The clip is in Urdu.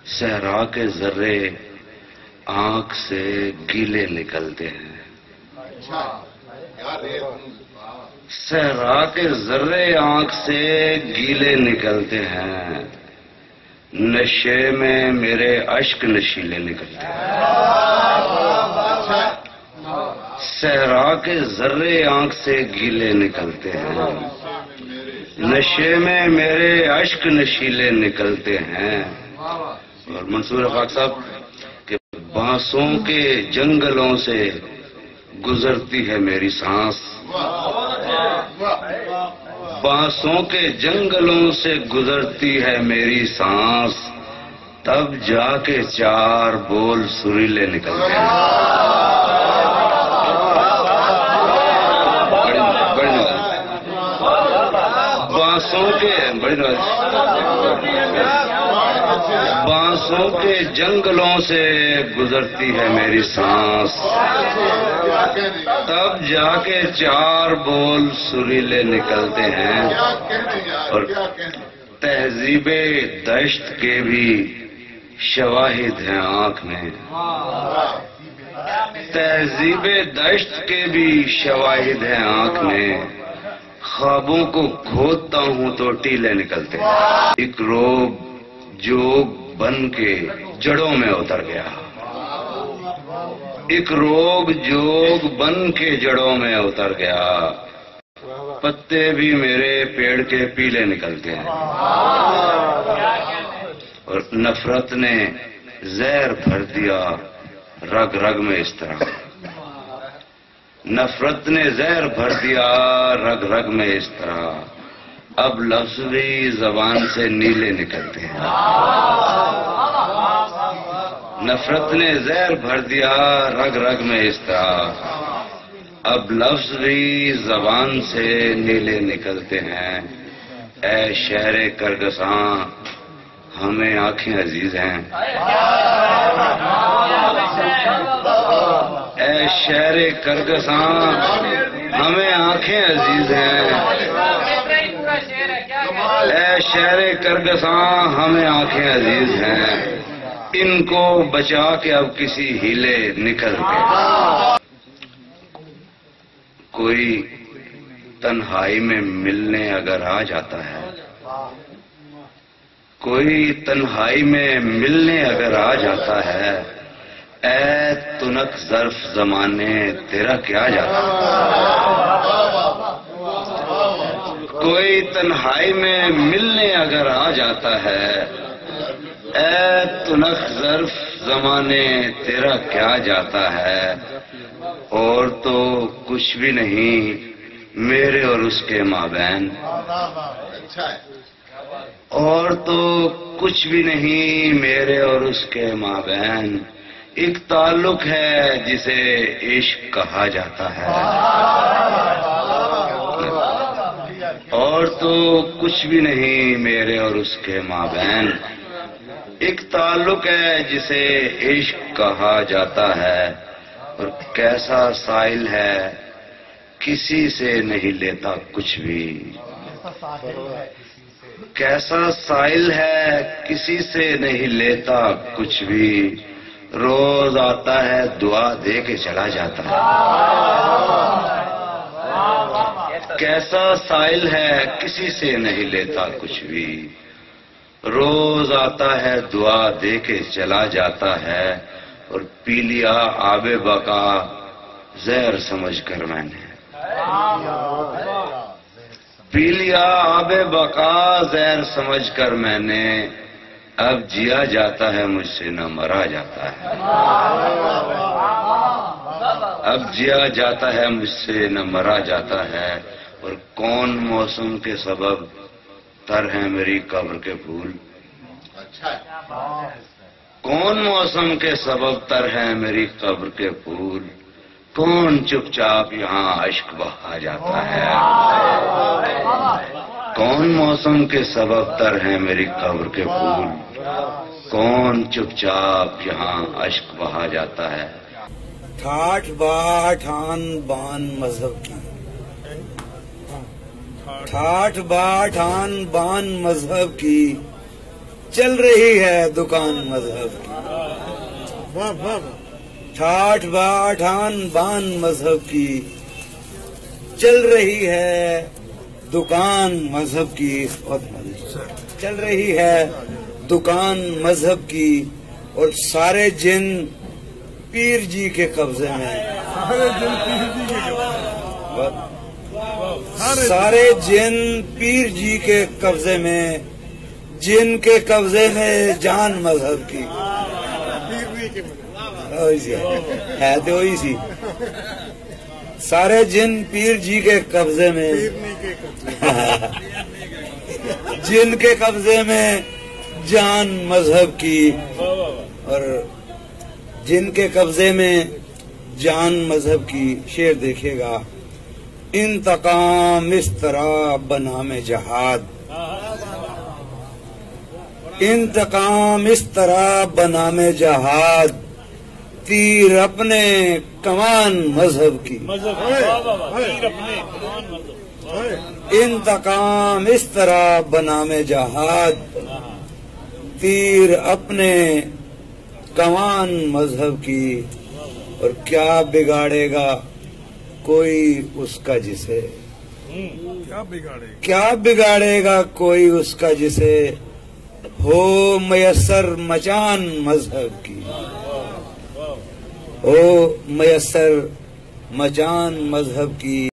صحرا کے ذرے آنکھ سے گیلے نکلتے ہیں، صحرا کے ذرے آنکھ سے گیلے نکلتے ہیں، نشے میں میرے اشک نشیلے نکلتے ہیں۔ صحرا کے ذرے آنکھ سے گیلے نکلتے ہیں، نشے میں میرے اشک نشیلے نکلتے ہیں۔ اور منصور افاق صاحب کہ بانسوں کے جنگلوں سے گزرتی ہے میری سانس، بانسوں کے جنگلوں سے گزرتی ہے میری سانس، تب جا کے چار بول سریلے نکلتے ہیں۔ بانسوں کے جنگلوں سے گزرتی ہے میری سانس، تب جا کے چار بول سریلے نکلتے ہیں۔ اور تہذیب دشت کے بھی شواہد ہیں آنکھ میں، تہذیب دشت کے بھی شواہد ہیں آنکھ میں، خوابوں کو کھودتا ہوں تو ٹیلے نکلتے ہیں۔ ایک روگ جوگ بن کے جڑوں میں اتر گیا، ایک روگ جوگ بن کے جڑوں میں اتر گیا، پتے بھی میرے پیڑ کے پیلے نکلتے ہیں۔ اور نفرت نے زہر بھر دیا رگ رگ میں اس طرح، نفرت نے زہر بھر دیا رگ رگ میں اس طرح، اب لفظ بھی زبان سے نیلے نکلتے ہیں۔ نفرت نے زہر بھر دیا رگ رگ میں اس طرح، اب لفظ بھی زبان سے نیلے نکلتے ہیں۔ اے شہر کرگساں ہمیں آنکھیں عزیز ہیں، اے شہر کرگساں ہمیں آنکھیں عزیز ہیں، اے شہر کرگساں ہمیں آنکھیں عزیز ہیں، ان کو بچا کے اب کسی ہیلے نکل گئے۔ کوئی تنہائی میں ملنے اگر آ جاتا ہے، کوئی تنہائی میں ملنے اگر آ جاتا ہے، اے تنک ظرف زمانے تیرا کیا جاتا ہے۔ کوئی تنہائی میں ملنے اگر آ جاتا ہے، اے تنک ظرف زمانے تیرا کیا جاتا ہے، اور تو کچھ بھی نہیں میرے اور اس کے مابین، اور تو کچھ بھی نہیں میرے اور اس کے مابین، ایک تعلق ہے جسے عشق کہا جاتا ہے، اور تو کچھ بھی نہیں میرے اور اس کے مابین، ایک تعلق ہے جسے عشق کہا جاتا ہے۔ اور کیسا سائل ہے کسی سے نہیں لیتا کچھ بھی، کیسا سائل ہے کسی سے نہیں لیتا کچھ بھی، روز آتا ہے دعا دے کے چلا جاتا ہے۔ کیسا سائل ہے کسی سے نہیں لیتا کچھ بھی، روز آتا ہے دعا دے کے چلا جاتا ہے۔ اور پی لیا آب بقا زہر سمجھ کر میں نے، پی لیا آب بقا زہر سمجھ کر میں نے، اب جیا جاتا ہے مجھ سے نہ مرا جاتا ہے، اب جیا جاتا ہے مجھ سے نہ مرا جاتا ہے۔ اور کون موسم کے سبب تر ہیں میری قبر کے پھول، کون موسم کے سبب تر ہیں میری قبر کے پھول، کون چپ چاپ یہاں اشک بہا جاتا ہے، کون موسم کے سبب تر ہیں میری قبر کے پھول، کون چپ چاپ یہاں اشک بہا جاتا ہے۔ ٹھاٹ باٹ آن بان مذہب کی، ٹھاٹ باٹ آن بان مذہب کی، چل رہی ہے دکان مذہب کی، ٹھاٹ باٹ آن بان مذہب کی، چل رہی ہے دکان مذہب کی، چل رہی ہے دکان مذہب کی، اور سارے جن پیر جی کے قبضے میں، سارے جن پیر جی کے قبضے میں، جن کے قبضے میں جان مذہب کی، ہے تو وہی سی، سارے جن پیر جی کے قبضے میں، جن کے قبضے میں جان مذہب کی، اور جن کے قبضے میں جان مذہب کی، شعر دیکھیے گا، انتقام اس طرح بنام جہاد، انتقام اس طرح بنام جہاد، تیر اپنے کمان مذہب کی، انتقام اس طرح بنام جہاد، تیر اپنے کمان مذہب کی، اور کیا بگاڑے گا کوئی اس کا جسے، کیا بگاڑے گا کوئی اس کا جسے ہو میسر مچان مذہب کی، ہو میسر مچان مذہب کی۔